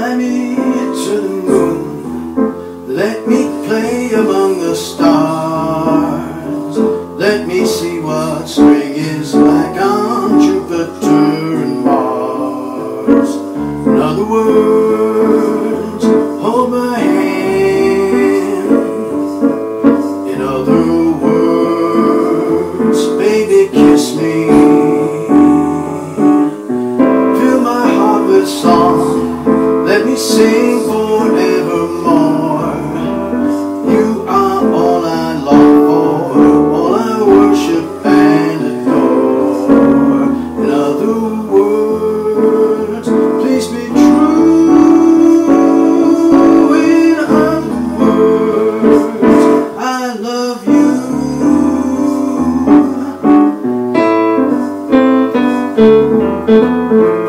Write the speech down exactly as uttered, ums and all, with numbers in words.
Fly me to the moon, let me play among the stars. Let me see what spring is like on Jupiter and Mars. In other words, hold my hand. In other words, baby, kiss me. Fill my heart with song, let me sing forevermore. You are all I long for, all I worship and adore. In other words, please be true. In other words, I love you.